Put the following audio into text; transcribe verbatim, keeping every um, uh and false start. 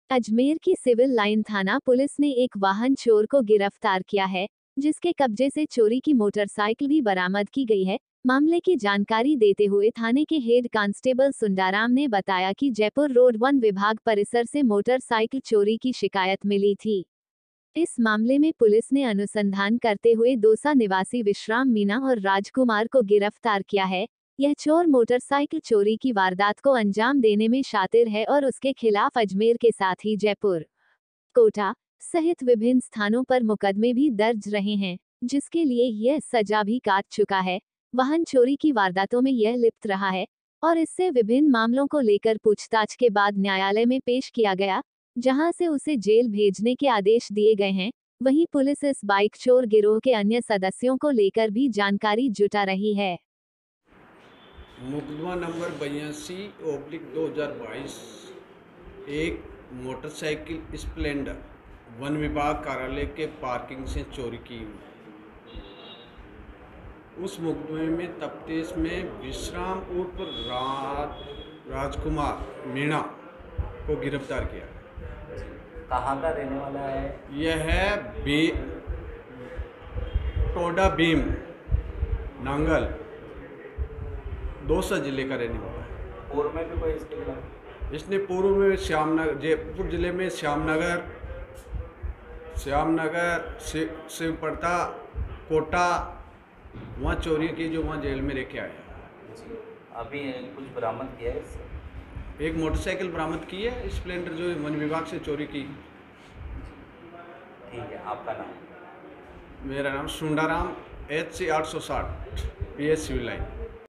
अजमेर की civil line थाना police ने एक वाहन चोर को गिरफ्तार किया है, जिसके कब्जे से चोरी की मोटरसाइकिल भी बरामद की गई है। मामले की जानकारी देते हुए थाने के हेड कांस्टेबल सुंडाराम ने बताया कि जयपुर रोड वन विभाग परिसर से मोटरसाइकिल चोरी की शिकायत मिली थी। इस मामले में पुलिस ने अनुसंधान करते हुए दौसा निवासी विश्राम मीणा और राजकुमार को गिरफ्तार किया है। यह चोर मोटरसाइकिल चोरी की वारदात को अंजाम देने में शातिर है और उसके खिलाफ अजमेर के साथ ही जयपुर, कोटा सहित विभिन्न स्थानों पर मुकदमे भी दर्ज रहे हैं, जिसके लिए यह सजा भी काट चुका है। वाहन चोरी की वारदातों में यह लिप्त रहा है और इससे विभिन्न मामलों को लेकर पूछताछ के बाद न्यायालय में पेश किया गया, जहां से उसे जेल भेजने के आदेश दिए गए हैं। वहीं पुलिस इस बाइक चोर गिरोह के अन्य सदस्यों को लेकर भी जानकारी जुटा रही है। मुकदमा नंबर बयासी ओब्लिक दो हज़ार बाईस एक मोटरसाइकिल स्प्लेंडर वन विभाग कार्यालय के पार्किंग से चोरी की। उस मुकदमे में तफ्तीश में विश्राम उर्फ राज राजकुमार मीणा को गिरफ्तार किया। कहाँ का रहने वाला है? यह है बी टोडा भीम नांगल दौसा जिले का रहने वाला है। पूर्व में भी कोई इसके खिलाफ? इसने पूर्व में श्यामनगर जयपुर जिले में श्यामनगर श्यामनगर शिवपड़ता कोटा वहाँ चोरी की, जो वहाँ जेल में लेके आया। अभी कुछ बरामद किया है इससे? एक मोटरसाइकिल बरामद की है स्प्लेंडर, जो वन विभाग से चोरी की। ठीक है, आपका नाम? मेरा नाम सुंडाराम, एच सी आठ सौ साठ, पी एस सिविल लाइन।